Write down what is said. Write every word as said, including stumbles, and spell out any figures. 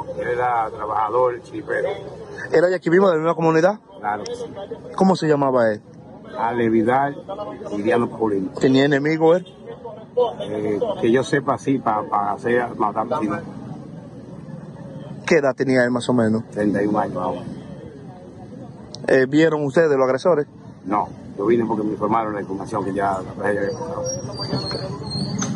Él era trabajador, chipero. ¿Era de aquí mismo, de la misma comunidad? Claro que sí. ¿Cómo se llamaba él? Ale Vidal y Diano Paulino. ¿Tenía enemigo él? Eh, que yo sepa, sí, para pa hacer matar vecinos. ¿Qué edad tenía él más o menos? treinta y un años ahora. Eh, ¿Vieron ustedes los agresores? No, yo vine porque me informaron la información que ya la tragedia había pasado.